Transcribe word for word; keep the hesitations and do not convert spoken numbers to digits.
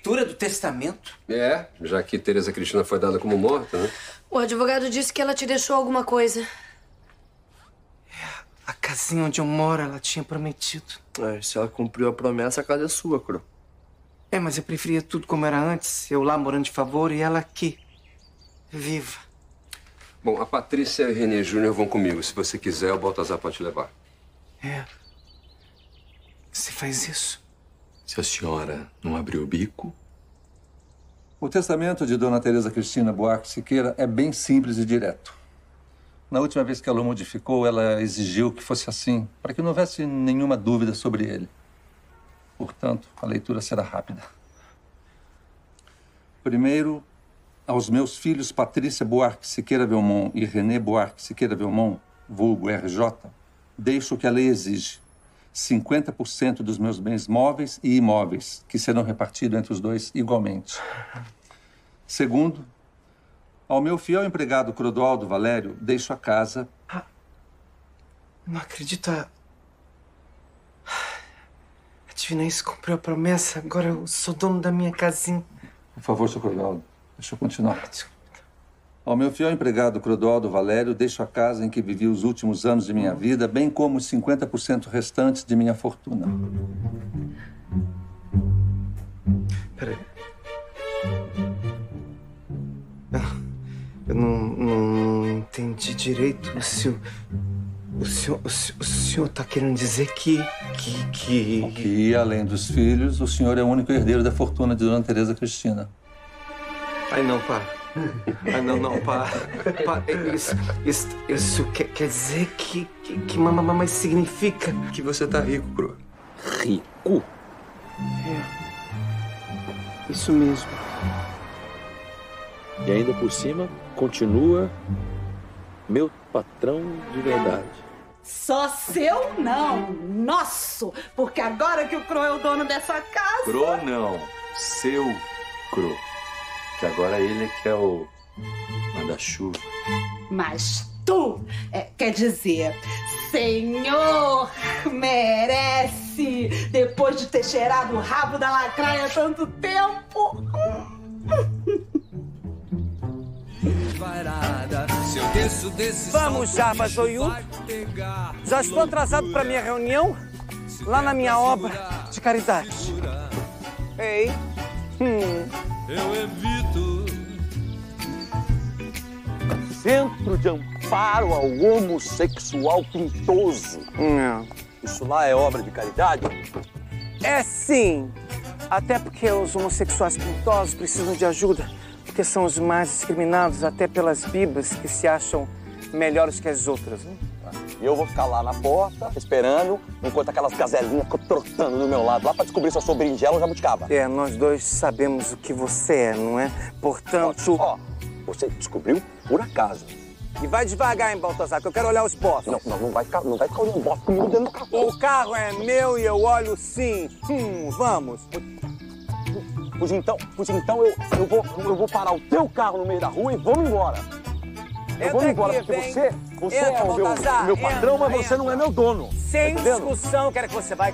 leitura do testamento? É, já que Tereza Cristina foi dada como morta, né? O advogado disse que ela te deixou alguma coisa. É, a casinha onde eu moro, ela tinha prometido. É, se ela cumpriu a promessa, a casa é sua, Cro. É, mas eu preferia tudo como era antes. Eu lá morando de favor e ela aqui, viva. Bom, a Patrícia e o René Júnior vão comigo. Se você quiser, o Baltazar pode te levar. É. Você faz isso? Se a senhora não abrir o bico... O testamento de Dona Tereza Cristina Buarque Siqueira é bem simples e direto. Na última vez que ela o modificou, ela exigiu que fosse assim, para que não houvesse nenhuma dúvida sobre ele. Portanto, a leitura será rápida. Primeiro, aos meus filhos Patrícia Buarque Siqueira Belmont e René Buarque Siqueira Belmont, vulgo R J, deixo o que a lei exige. cinquenta por cento dos meus bens móveis e imóveis, que serão repartidos entre os dois igualmente. Segundo, ao meu fiel empregado Clodoaldo Valério, deixo a casa... Ah, não acredito. A... a Divinense cumpriu a promessa. Agora eu sou dono da minha casinha. Por favor, seu Clodoaldo, deixa eu continuar. Ao meu fiel empregado Clodoaldo Valério, deixo a casa em que vivi os últimos anos de minha vida, bem como os cinquenta por cento restantes de minha fortuna. Peraí. Eu não, não entendi direito. O senhor... O senhor... O senhor, o senhor tá querendo dizer que... Que... Que... Que, além dos filhos, o senhor é o único herdeiro da fortuna de Dona Tereza Cristina. Ai, não, para. Ah, não, não, para. para. Isso, isso, isso quer, quer dizer que... Que, que mamãe significa... Que você tá rico, Cro. Rico? É. Isso mesmo. E ainda por cima, continua meu patrão de verdade. Só seu não, nosso, porque agora que o Cro é o dono dessa casa... Cro não, seu Cro. Que agora ele é que é o manda-chuva. Mas tu, é, quer dizer, senhor merece, depois de ter cheirado o rabo da lacraia há tanto tempo. Vamos já, Bajoiu. Já estou atrasado para minha reunião lá na minha obra de caridade. Ei. Hum. Eu evito. Centro de Amparo ao Homossexual Pintoso. Não. Isso lá é obra de caridade? É sim. Até porque os homossexuais pintosos precisam de ajuda. Porque são os mais discriminados até pelas bibas que se acham melhores que as outras. Né? E eu vou ficar lá na porta, esperando, enquanto aquelas gazelinhas ficam trotando do meu lado, lá pra descobrir se eu sou berinjela ou jabuticaba. É, nós dois sabemos o que você é, não é? Portanto... Ó, ó, você descobriu por acaso. E vai devagar, hein, Baltazar, que eu quero olhar os postos. Não, não, não vai ficar, não vai ficar olhando bosta comigo dentro do carro. O carro é meu e eu olho sim. Hum, vamos. Pois então, pois então eu, eu, vou, eu vou parar o teu carro no meio da rua e vamos embora. Eu vou embora porque vem. você, você Entra, é o meu, Baltazar, meu patrão, entra, mas você entra. não é meu dono. Sem tá discussão, quero que você vá